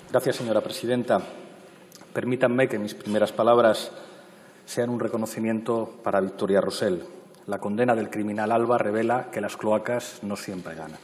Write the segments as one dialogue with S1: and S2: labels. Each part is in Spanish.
S1: Gracias, señora presidenta. Permítanme que mis primeras palabras sean un reconocimiento para Victoria Rosell. La condena del criminal Alba revela que las cloacas no siempre ganan.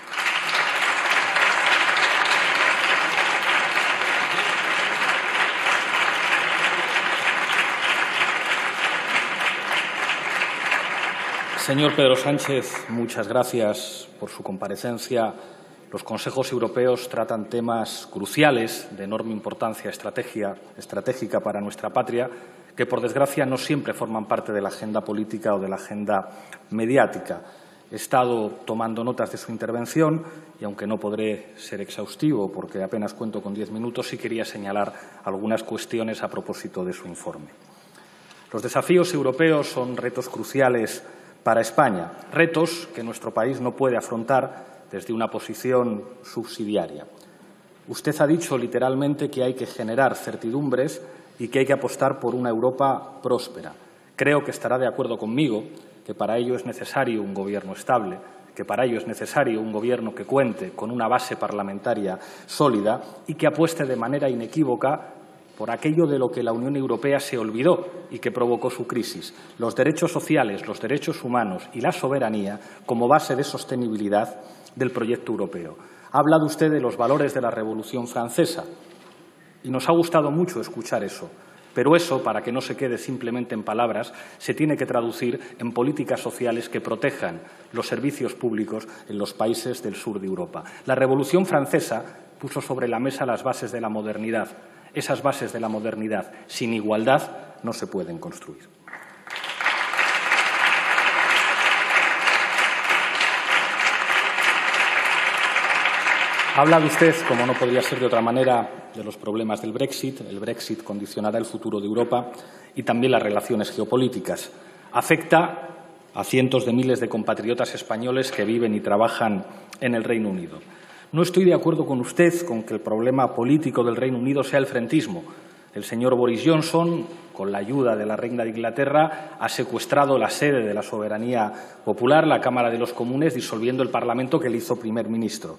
S1: Señor Pedro Sánchez, muchas gracias por su comparecencia. Los consejos europeos tratan temas cruciales de enorme importancia estratégica para nuestra patria, que por desgracia no siempre forman parte de la agenda política o de la agenda mediática. He estado tomando notas de su intervención y, aunque no podré ser exhaustivo porque apenas cuento con 10 minutos, sí quería señalar algunas cuestiones a propósito de su informe. Los desafíos europeos son retos cruciales para España, retos que nuestro país no puede afrontar desde una posición subsidiaria. Usted ha dicho literalmente que hay que generar certidumbres y que hay que apostar por una Europa próspera. Creo que estará de acuerdo conmigo que para ello es necesario un gobierno estable, que para ello es necesario un gobierno que cuente con una base parlamentaria sólida y que apueste de manera inequívoca por aquello de lo que la Unión Europea se olvidó y que provocó su crisis, los derechos sociales, los derechos humanos y la soberanía como base de sostenibilidad del proyecto europeo. Ha hablado usted de los valores de la Revolución Francesa y nos ha gustado mucho escuchar eso, pero eso, para que no se quede simplemente en palabras, se tiene que traducir en políticas sociales que protejan los servicios públicos en los países del sur de Europa. La Revolución Francesa puso sobre la mesa las bases de la modernidad. Esas bases de la modernidad, sin igualdad, no se pueden construir. Ha hablado usted, como no podría ser de otra manera, de los problemas del Brexit. El Brexit condicionará el futuro de Europa y también las relaciones geopolíticas. Afecta a cientos de miles de compatriotas españoles que viven y trabajan en el Reino Unido. No estoy de acuerdo con usted con que el problema político del Reino Unido sea el frentismo. El señor Boris Johnson, con la ayuda de la Reina de Inglaterra, ha secuestrado la sede de la soberanía popular, la Cámara de los Comunes, disolviendo el Parlamento que le hizo primer ministro.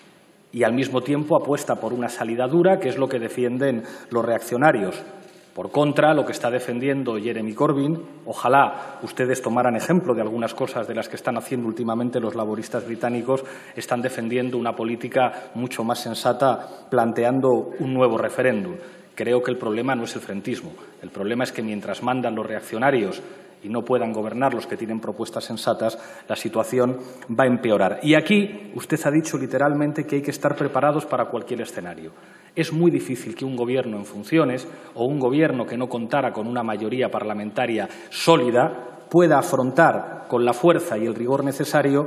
S1: Y al mismo tiempo apuesta por una salida dura, que es lo que defienden los reaccionarios. Por contra, lo que está defendiendo Jeremy Corbyn, ojalá ustedes tomaran ejemplo de algunas cosas de las que están haciendo últimamente los laboristas británicos, están defendiendo una política mucho más sensata, planteando un nuevo referéndum. Creo que el problema no es el frentismo. El problema es que mientras mandan los reaccionarios y no puedan gobernar los que tienen propuestas sensatas, la situación va a empeorar. Y aquí usted ha dicho literalmente que hay que estar preparados para cualquier escenario. Es muy difícil que un gobierno en funciones o un gobierno que no contara con una mayoría parlamentaria sólida pueda afrontar con la fuerza y el rigor necesario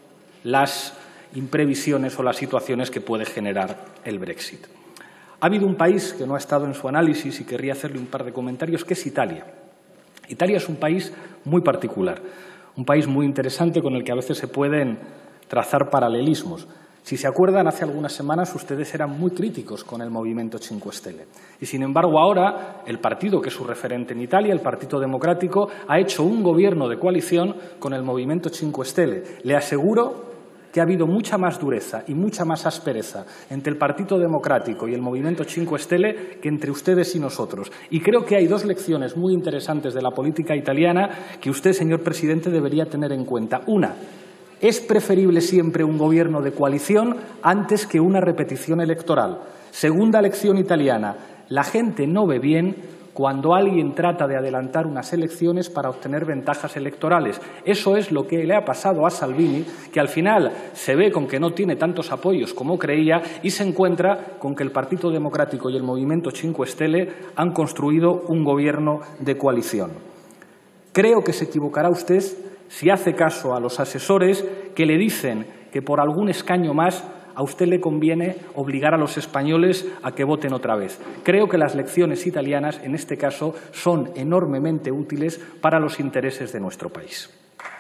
S1: las imprevisiones o las situaciones que puede generar el Brexit. Ha habido un país que no ha estado en su análisis y querría hacerle un par de comentarios, que es Italia. Italia es un país muy particular, un país muy interesante con el que a veces se pueden trazar paralelismos. Si se acuerdan, hace algunas semanas ustedes eran muy críticos con el movimiento Cinque Stelle. Y, sin embargo, ahora el partido que es su referente en Italia, el Partito Democrático, ha hecho un gobierno de coalición con el movimiento Cinque Stelle. Le aseguro que ha habido mucha más dureza y mucha más aspereza entre el Partito Democrático y el movimiento Cinque Stelle que entre ustedes y nosotros. Y creo que hay dos lecciones muy interesantes de la política italiana que usted, señor presidente, debería tener en cuenta. Una, es preferible siempre un gobierno de coalición antes que una repetición electoral. Segunda lección italiana, la gente no ve bien cuando alguien trata de adelantar unas elecciones para obtener ventajas electorales. Eso es lo que le ha pasado a Salvini, que al final se ve con que no tiene tantos apoyos como creía y se encuentra con que el Partito Democrático y el movimiento Cinque Stelle han construido un gobierno de coalición. Creo que se equivocará usted si hace caso a los asesores que le dicen que por algún escaño más a usted le conviene obligar a los españoles a que voten otra vez. Creo que las lecciones italianas, en este caso, son enormemente útiles para los intereses de nuestro país.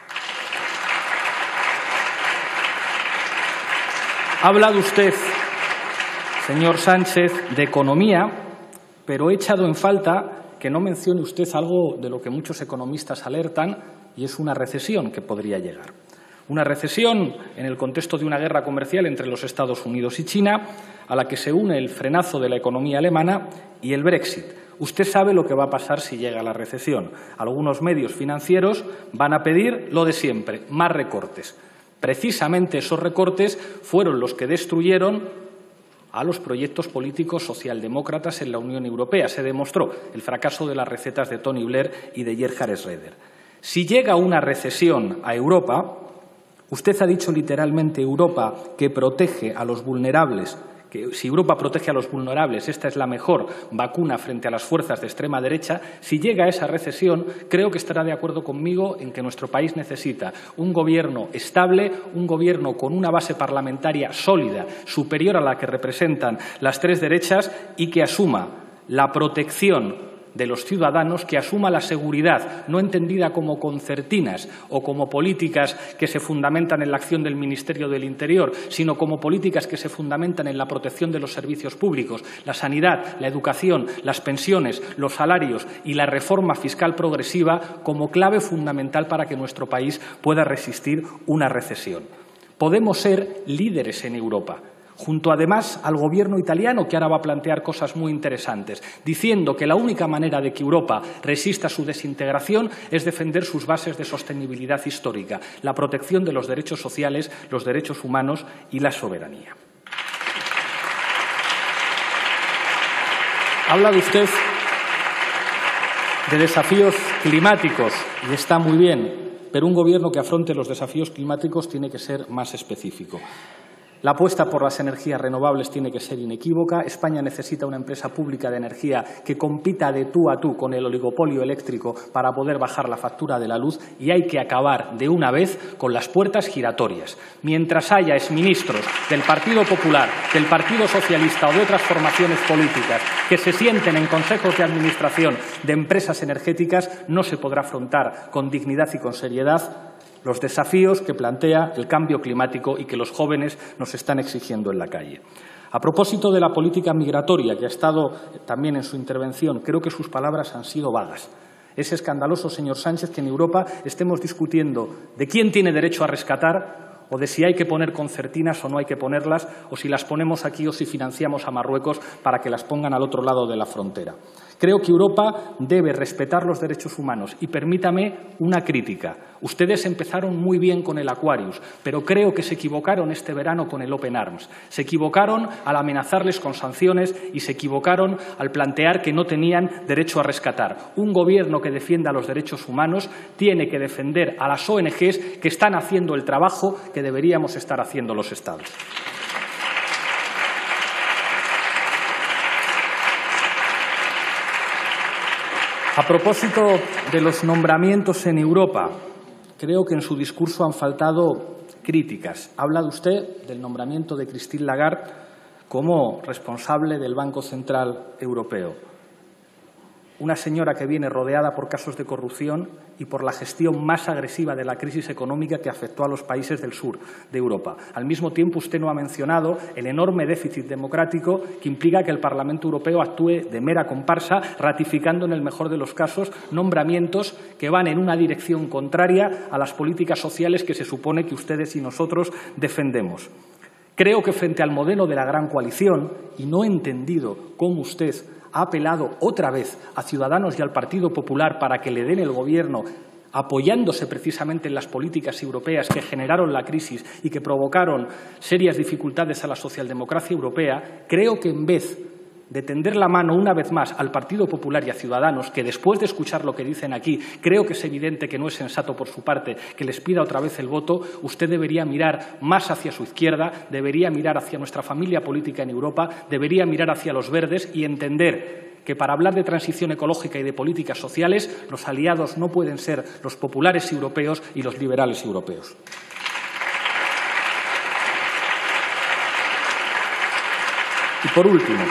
S1: Ha hablado usted, señor Sánchez, de economía, pero he echado en falta que no mencione usted algo de lo que muchos economistas alertan, y es una recesión que podría llegar. Una recesión en el contexto de una guerra comercial entre los Estados Unidos y China, a la que se une el frenazo de la economía alemana y el Brexit. Usted sabe lo que va a pasar si llega la recesión. Algunos medios financieros van a pedir lo de siempre, más recortes. Precisamente esos recortes fueron los que destruyeron a los proyectos políticos socialdemócratas en la Unión Europea. Se demostró el fracaso de las recetas de Tony Blair y de Gerhard Schröder. Si llega una recesión a Europa, usted ha dicho literalmente Europa que protege a los vulnerables, que si Europa protege a los vulnerables, esta es la mejor vacuna frente a las fuerzas de extrema derecha. Si llega a esa recesión, creo que estará de acuerdo conmigo en que nuestro país necesita un gobierno estable, un gobierno con una base parlamentaria sólida, superior a la que representan las tres derechas y que asuma la protección de los ciudadanos, que asuma la seguridad, no entendida como concertinas o como políticas que se fundamentan en la acción del Ministerio del Interior, sino como políticas que se fundamentan en la protección de los servicios públicos, la sanidad, la educación, las pensiones, los salarios y la reforma fiscal progresiva como clave fundamental para que nuestro país pueda resistir una recesión. Podemos ser líderes en Europa, junto además al gobierno italiano, que ahora va a plantear cosas muy interesantes, diciendo que la única manera de que Europa resista su desintegración es defender sus bases de sostenibilidad histórica, la protección de los derechos sociales, los derechos humanos y la soberanía. Ha hablado usted de desafíos climáticos y está muy bien, pero un gobierno que afronte los desafíos climáticos tiene que ser más específico. La apuesta por las energías renovables tiene que ser inequívoca. España necesita una empresa pública de energía que compita de tú a tú con el oligopolio eléctrico para poder bajar la factura de la luz, y hay que acabar de una vez con las puertas giratorias. Mientras haya exministros del Partido Popular, del Partido Socialista o de otras formaciones políticas que se sienten en consejos de administración de empresas energéticas, no se podrá afrontar con dignidad y con seriedad los desafíos que plantea el cambio climático y que los jóvenes nos están exigiendo en la calle. A propósito de la política migratoria, que ha estado también en su intervención, creo que sus palabras han sido vagas. Es escandaloso, señor Sánchez, que en Europa estemos discutiendo de quién tiene derecho a rescatar o de si hay que poner concertinas o no hay que ponerlas, o si las ponemos aquí o si financiamos a Marruecos para que las pongan al otro lado de la frontera. Creo que Europa debe respetar los derechos humanos y permítame una crítica. Ustedes empezaron muy bien con el Aquarius, pero creo que se equivocaron este verano con el Open Arms. Se equivocaron al amenazarles con sanciones y se equivocaron al plantear que no tenían derecho a rescatar. Un gobierno que defienda los derechos humanos tiene que defender a las ONGs que están haciendo el trabajo que deberíamos estar haciendo los Estados. A propósito de los nombramientos en Europa, creo que en su discurso han faltado críticas. Ha hablado usted del nombramiento de Christine Lagarde como responsable del Banco Central Europeo. Una señora que viene rodeada por casos de corrupción y por la gestión más agresiva de la crisis económica que afectó a los países del sur de Europa. Al mismo tiempo, usted no ha mencionado el enorme déficit democrático que implica que el Parlamento Europeo actúe de mera comparsa, ratificando en el mejor de los casos nombramientos que van en una dirección contraria a las políticas sociales que se supone que ustedes y nosotros defendemos. Creo que frente al modelo de la gran coalición, y no he entendido cómo usted ha apelado otra vez a Ciudadanos y al Partido Popular para que le den el gobierno, apoyándose precisamente en las políticas europeas que generaron la crisis y que provocaron serias dificultades a la socialdemocracia europea, creo que en vez de tender la mano una vez más al Partido Popular y a Ciudadanos, que después de escuchar lo que dicen aquí, creo que es evidente que no es sensato por su parte que les pida otra vez el voto, usted debería mirar más hacia su izquierda, debería mirar hacia nuestra familia política en Europa, debería mirar hacia los verdes y entender que para hablar de transición ecológica y de políticas sociales, los aliados no pueden ser los populares europeos y los liberales europeos. Y por último,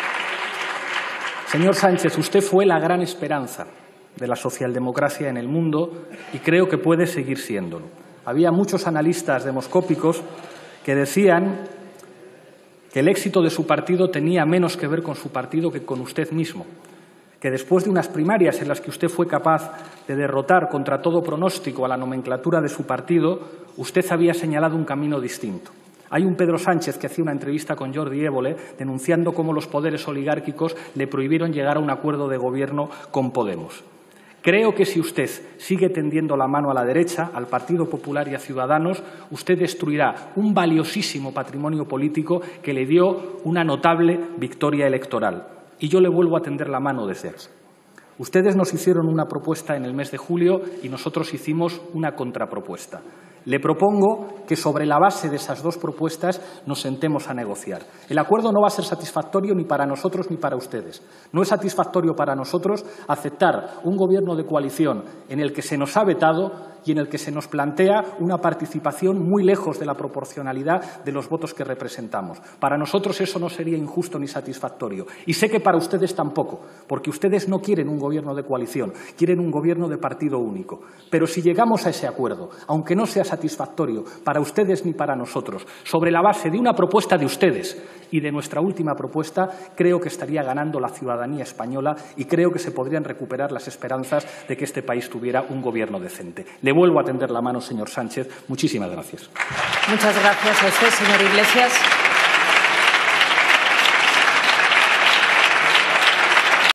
S1: señor Sánchez, usted fue la gran esperanza de la socialdemocracia en el mundo y creo que puede seguir siéndolo. Había muchos analistas demoscópicos que decían que el éxito de su partido tenía menos que ver con su partido que con usted mismo, que después de unas primarias en las que usted fue capaz de derrotar contra todo pronóstico a la nomenclatura de su partido, usted había señalado un camino distinto. Hay un Pedro Sánchez que hacía una entrevista con Jordi Évole denunciando cómo los poderes oligárquicos le prohibieron llegar a un acuerdo de gobierno con Podemos. Creo que si usted sigue tendiendo la mano a la derecha, al Partido Popular y a Ciudadanos, usted destruirá un valiosísimo patrimonio político que le dio una notable victoria electoral. Y yo le vuelvo a tender la mano desde aquí. Ustedes nos hicieron una propuesta en el mes de julio y nosotros hicimos una contrapropuesta. Le propongo que sobre la base de esas dos propuestas nos sentemos a negociar. El acuerdo no va a ser satisfactorio ni para nosotros ni para ustedes. No es satisfactorio para nosotros aceptar un gobierno de coalición en el que se nos ha vetado y en el que se nos plantea una participación muy lejos de la proporcionalidad de los votos que representamos. Para nosotros eso no sería injusto ni satisfactorio. Y sé que para ustedes tampoco, porque ustedes no quieren un gobierno de coalición, quieren un gobierno de partido único. Pero si llegamos a ese acuerdo, aunque no sea satisfactorio para ustedes ni para nosotros, sobre la base de una propuesta de ustedes y de nuestra última propuesta, creo que estaría ganando la ciudadanía española y creo que se podrían recuperar las esperanzas de que este país tuviera un gobierno decente. Le vuelvo a tender la mano, señor Sánchez. Muchísimas gracias.
S2: Muchas gracias a usted, señor Iglesias.